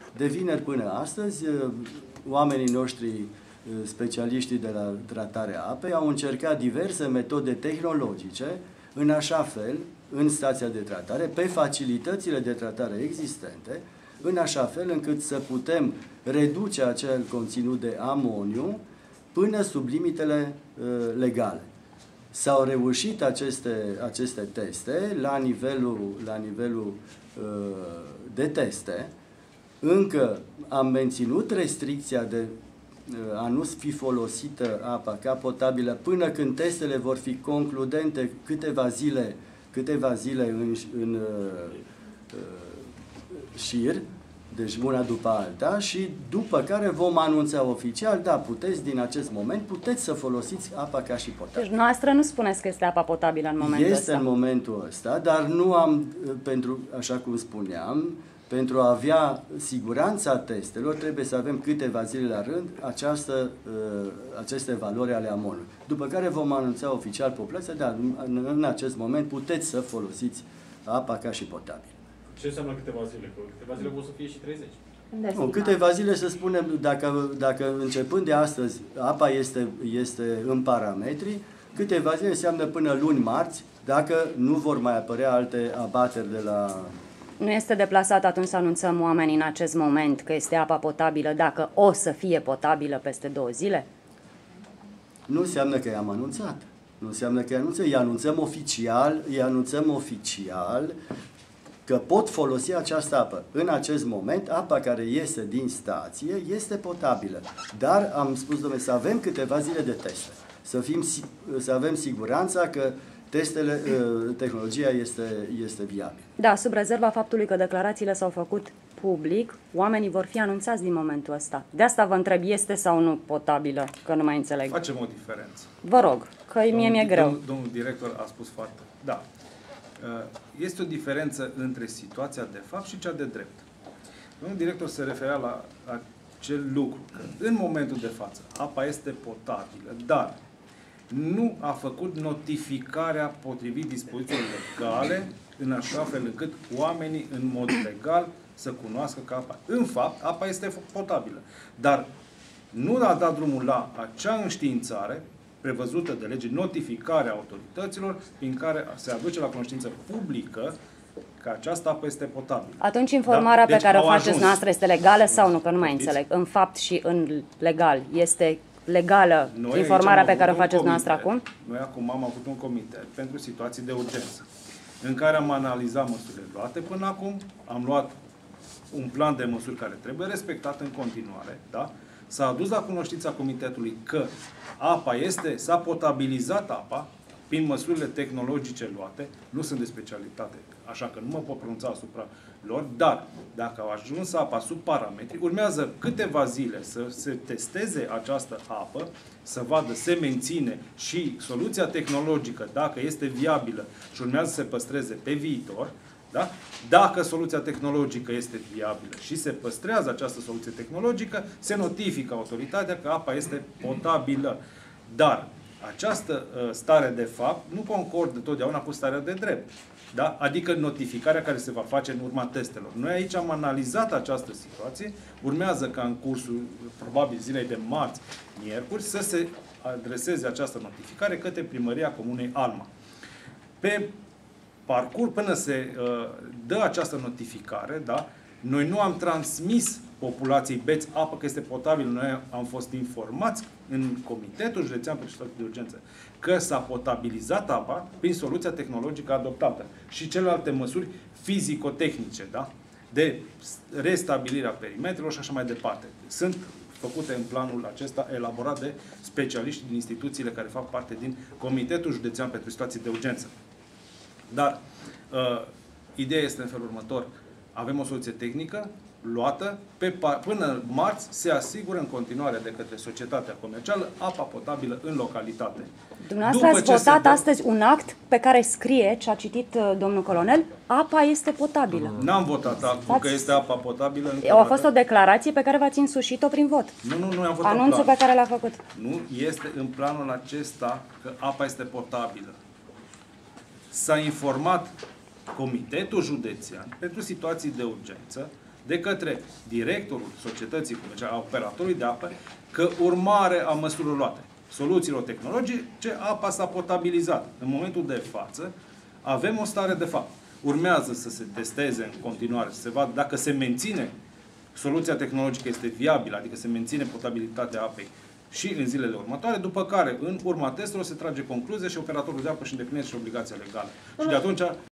De vineri până astăzi, oamenii noștri, specialiștii de la tratarea apei, au încercat diverse metode tehnologice, în așa fel, în stația de tratare, pe facilitățile de tratare existente, în așa fel încât să putem reduce acel conținut de amoniu până sub limitele legale. S-au reușit aceste teste la nivelul de teste. Încă am menținut restricția de a nu fi folosită apa ca potabilă până când testele vor fi concludente câteva zile în șir, deci una după alta, și după care vom anunța oficial, da, din acest moment, puteți să folosiți apa ca și potabilă. Deci noastră nu spuneți că este apa potabilă în momentul ăsta. Este în momentul ăsta, dar nu am, așa cum spuneam, pentru a avea siguranța testelor, trebuie să avem câteva zile la rând aceste valori ale amoniului. După care vom anunța oficial populația, dar în acest moment puteți să folosiți apa ca și potabilă. Ce înseamnă câteva zile? Că câteva zile pot să fie și 30. Nu, câteva zile, să spunem, dacă începând de astăzi apa este în parametri, câteva zile înseamnă până luni, marți, dacă nu vor mai apărea alte abateri de la... Nu este deplasat atunci să anunțăm oamenii în acest moment că este apa potabilă, dacă o să fie potabilă peste 2 zile? Nu înseamnă că i-am anunțat. Nu înseamnă că îi anunțăm oficial că pot folosi această apă. În acest moment, apa care iese din stație este potabilă. Dar am spus, domnule, să avem câteva zile de teste. Să avem siguranța că tehnologia este viabilă. Da, sub rezerva faptului că declarațiile s-au făcut public, oamenii vor fi anunțați din momentul ăsta. De asta vă întreb, este sau nu potabilă, că nu mai înțeleg. Facem o diferență. Vă rog, că mie mi-e greu. Domnul director a spus foarte... Da. Este o diferență între situația de fapt și cea de drept. Domnul director se referea la acel lucru, că în momentul de față apa este potabilă, dar nu a făcut notificarea potrivit dispozițiilor legale în așa fel încât oamenii în mod legal să cunoască că apa... În fapt, apa este potabilă, dar nu a dat drumul la acea înștiințare prevăzută de lege, notificarea autorităților, prin care se aduce la cunoștință publică că această apă este potabilă. Atunci informarea Deci pe care o faceți noastră este legală sau nu? Că nu mai înțeleg. În fapt și în legal este legală informarea pe care o faceți noastră acum? Noi acum am avut un comitet pentru situații de urgență, în care am analizat măsurile luate până acum, am luat un plan de măsuri care trebuie respectat în continuare, da? S-a adus la cunoștința comitetului că s-a potabilizat apa prin măsurile tehnologice luate, nu sunt de specialitate, așa că nu mă pot pronunța asupra lor, dar dacă au ajuns apa sub parametri, urmează câteva zile să se testeze această apă, să vadă, se menține și soluția tehnologică, dacă este viabilă și urmează să se păstreze pe viitor, da? Dacă soluția tehnologică este viabilă și se păstrează această soluție tehnologică, se notifică autoritatea că apa este potabilă. Dar această stare de fapt nu concordă totdeauna cu starea de drept. Da? Adică notificarea care se va face în urma testelor. Noi aici am analizat această situație, urmează ca în cursul, probabil zilei de marți, miercuri, să se adreseze această notificare către Primăria Comunei Alma. Pe parcurs, până se dă această notificare, da? Noi nu am transmis populației Beți apă că este potabilă. Noi am fost informați în Comitetul Județean pentru Situații de Urgență că s-a potabilizat apa prin soluția tehnologică adoptată și celelalte măsuri fizico-tehnice, da? De restabilirea perimetrelor și așa mai departe. Sunt făcute în planul acesta elaborat de specialiști din instituțiile care fac parte din Comitetul Județean pentru Situații de Urgență. Dar ideea este în felul următor. Avem o soluție tehnică luată, până marți se asigură în continuare de către societatea comercială apa potabilă în localitate. Dumneavoastră ați votat astăzi un act pe care scrie, ce a citit domnul colonel, apa este potabilă. N-am votat actul că este apa potabilă. A fost o declarație pe care v-ați însușit-o prin vot. Nu am votat anunțul pe care l-a făcut. Nu este în planul acesta că apa este potabilă. S-a informat Comitetul Județean pentru situații de urgență de către directorul societății comerciale, a operatorului de apă, că urmare a măsurilor luate, soluțiilor tehnologice, apa s-a potabilizat. În momentul de față, avem o stare de fapt. Urmează să se testeze în continuare, să se vadă dacă se menține soluția tehnologică, este viabilă, adică se menține potabilitatea apei și în zilele următoare, după care, în urma testelor, se trage concluzie și operatorul de apă își îndeplinește obligația legală. Și de atunci